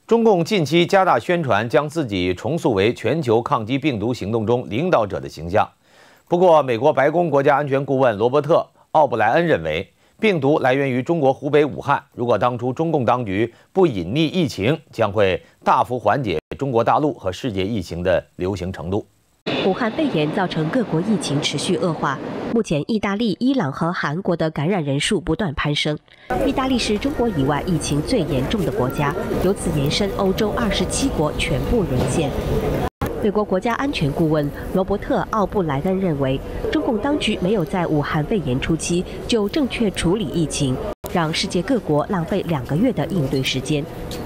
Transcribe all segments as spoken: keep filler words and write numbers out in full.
中共近期加大宣传，将自己重塑为全球抗击病毒行动中领导者的形象。不过，美国白宫国家安全顾问罗伯特·奥布莱恩认为，病毒来源于中国湖北武汉。如果当初中共当局不隐匿疫情，将会大幅缓解中国大陆和世界疫情的流行程度。 武汉肺炎造成各国疫情持续恶化。目前，意大利、伊朗和韩国的感染人数不断攀升。意大利是中国以外疫情最严重的国家，由此延伸，欧洲二十七国全部沦陷。美国国家安全顾问罗伯特·奥布莱恩认为，中共当局没有在武汉肺炎初期就正确处理疫情，让世界各国浪费两个月的应对时间。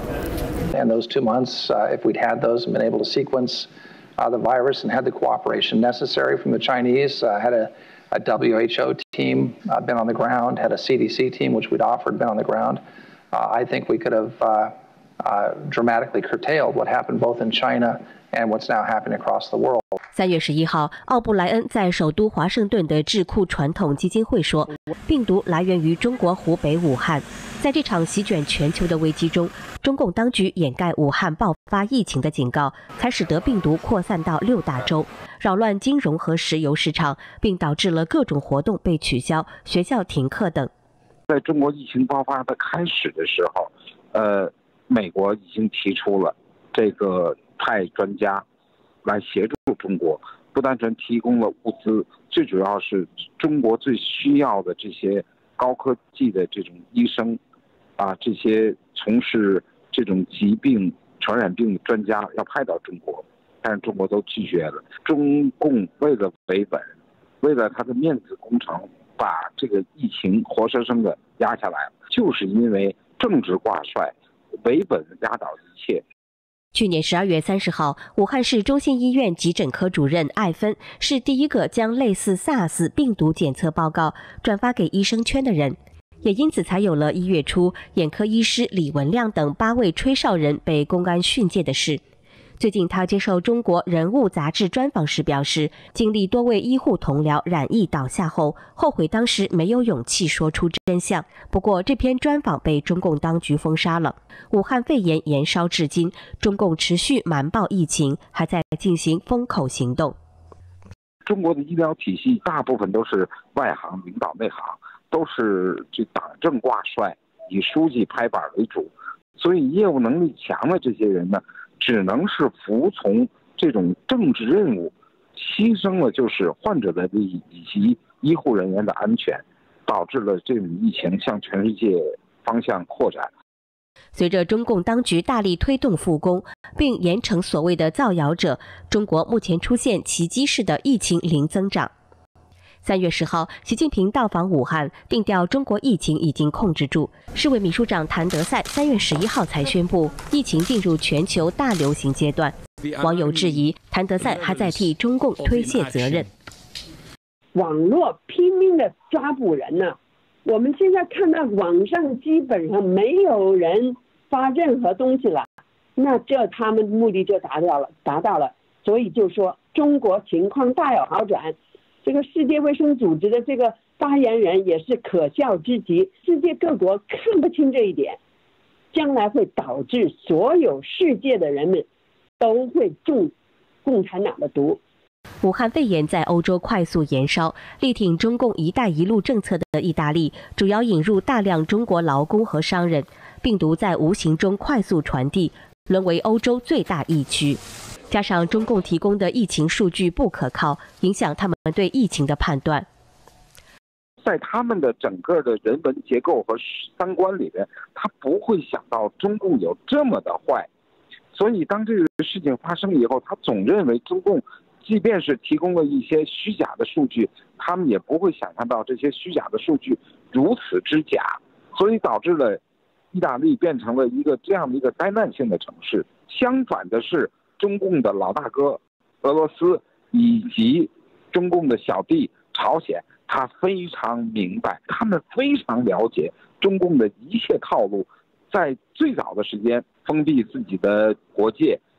And those two months, uh, if we'd had those and been able to sequence uh, the virus and had the cooperation necessary from the Chinese, uh, had a, a W H O team uh, been on the ground, had a C D C team, which we'd offered, been on the ground, uh, I think we could have uh, uh, dramatically curtailed what happened both in China and what's now happening across the world. 三月十一号，奥布莱恩在首都华盛顿的智库传统基金会说，病毒来源于中国湖北武汉。在这场席卷全球的危机中，中共当局掩盖武汉爆发疫情的警告，才使得病毒扩散到六大洲，扰乱金融和石油市场，并导致了各种活动被取消、学校停课等。 在中国疫情爆发的开始的时候，呃，美国已经提出了这个派专家来协助中国，不单纯提供了物资，最主要是中国最需要的这些高科技的这种医生，啊，这些从事这种疾病传染病的专家要派到中国，但是中国都拒绝了。中共为了维稳，为了他的面子工程，把这个疫情活生生的压下来，就是因为政治挂帅，维稳压倒一切。 去年十二月三十号，武汉市中心医院急诊科主任艾芬是第一个将类似 SARS 病毒检测报告转发给医生圈的人，也因此才有了一月初眼科医师李文亮等八位吹哨人被公安训诫的事。最近他接受中国人物杂志专访时表示，经历多位医护同僚染疫倒下后，后悔当时没有勇气说出真相。不过这篇专访被中共当局封杀了。武汉肺炎延烧至今，中共持续瞒报疫情，还在进行封口行动。 中国的医疗体系大部分都是外行领导内行，都是这党政挂帅，以书记拍板为主，所以业务能力强的这些人呢，只能是服从这种政治任务，牺牲了就是患者的利益以及医护人员的安全，导致了这种疫情向全世界方向扩展。 随着中共当局大力推动复工，并严惩所谓的造谣者，中国目前出现奇迹式的疫情零增长。三月十号，习近平到访武汉，定调中国疫情已经控制住。市委秘书长谭德赛三月十一号才宣布，疫情进入全球大流行阶段。网友质疑，谭德赛还在替中共推卸责任。 网络拼命的抓捕人呢，我们现在看到网上基本上没有人发任何东西了，那这他们目的就达到了，达到了。所以就说中国情况大有好转。这个世界卫生组织的这个发言人也是可笑之极，世界各国看不清这一点，将来会导致所有世界的人们都会中共产党的毒。 武汉肺炎在欧洲快速延烧，力挺中共“一带一路”政策的意大利，主要引入大量中国劳工和商人，病毒在无形中快速传递，沦为欧洲最大疫区。加上中共提供的疫情数据不可靠，影响他们对疫情的判断。 在他们的整个的人文结构和三观里面，他不会想到中共有这么的坏，所以当这个事情发生以后，他总认为中共即便是提供了一些虚假的数据，他们也不会想象到这些虚假的数据如此之假，所以导致了意大利变成了一个这样的一个灾难性的城市。相反的是，中共的老大哥俄罗斯以及中共的小弟朝鲜，他非常明白，他们非常了解中共的一切套路，在最早的时间封闭自己的国界，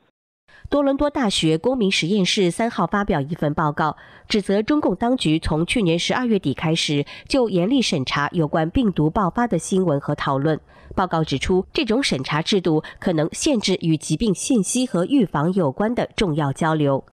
多伦多大学公民实验室三号发表一份报告，指责中共当局从去年十二月底开始就严厉审查有关病毒爆发的新闻和讨论。报告指出，这种审查制度可能限制与疾病信息和预防有关的重要交流。